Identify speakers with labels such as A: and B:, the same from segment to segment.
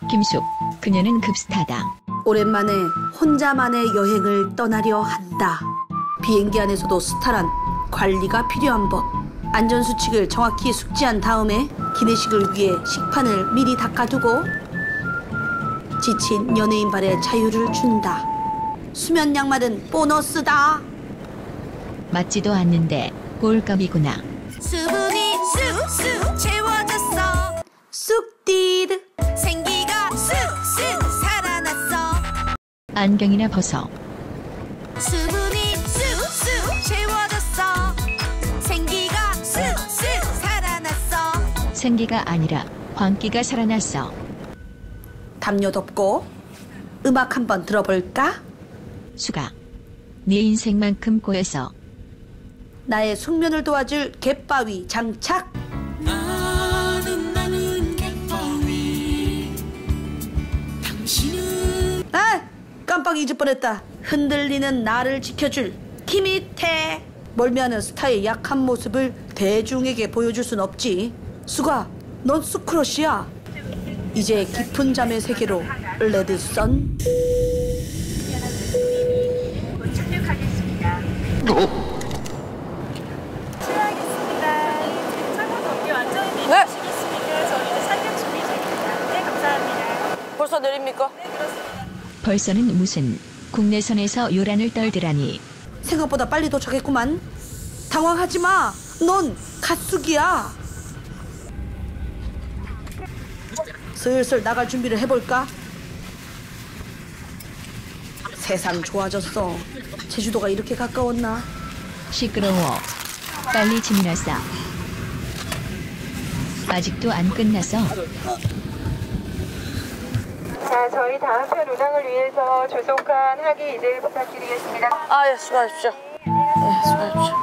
A: 김숙, 그녀는 급스타다.
B: 오랜만에 혼자만의 여행을 떠나려 한다. 비행기 안에서도 스타란 관리가 필요한 법. 안전수칙을 정확히 숙지한 다음에 기내식을 위해 식판을 미리 닦아두고 지친 연예인 발에 자유를 준다. 수면 양말은 보너스다.
A: 맞지도 않는데 꼴값이구나.
C: 수분이 쑥쑥 채워졌어.
B: 쑥디드.
C: 생기가 쑥쑥 살아났어.
A: 안경이나 벗어.
C: 수분이 쑥쑥 채워졌어. 생기가 쑥쑥 살아났어.
A: 생기가 아니라 광기가 살아났어.
B: 담요 덮고 음악 한번 들어볼까?
A: 수가, 네 인생만큼 고여서.
B: 나의 숙면을 도와줄 갯바위 장착.
C: 나는 갯바위. 당신은
B: 아! 깜빡 잊을 뻔했다. 흔들리는 나를 지켜줄 키미테. 멀미하는 스타의 약한 모습을 대중에게 보여줄 순 없지. 수가, 넌 수크러쉬야. 이제 깊은 잠의 세계로 레드선.
D: 착륙하겠습니다. 실례하겠습니다. 차고 덮개 완전히 내리시겠습니까? 저희 이제 착륙 준비 중입니다. 네, 감사합니다.
B: 벌써 내립니까?
D: 네, 그렇습니다.
A: 벌써는 무슨 국내선에서 요란을 떨더라니.
B: 생각보다 빨리 도착했구만. 당황하지 마. 넌 갓숙이야. 슬슬 나갈 준비를 해볼까? 세상 좋아졌어. 제주도가 이렇게 가까웠나?
A: 시끄러워. 빨리 짐이나 싸. 아직도 안 끝났어.
D: 자, 저희 다음 편 운항을 위해서 조속한 하기 이제 부탁드리겠습니다.
B: 아, 예, 수고하십시오. 예, 수고하십시오.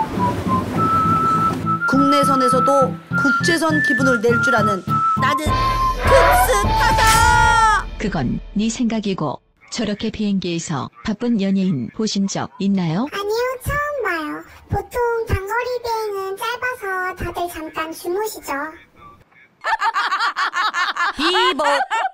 B: 국내선에서도 국제선 기분을 낼 줄 아는 나는 급스타다!
A: 그건 네 생각이고. 저렇게 비행기에서 바쁜 연예인 보신 적 있나요?
E: 아니요, 처음 봐요. 보통 장거리 비행은 짧아서 다들 잠깐 주무시죠.
B: 비버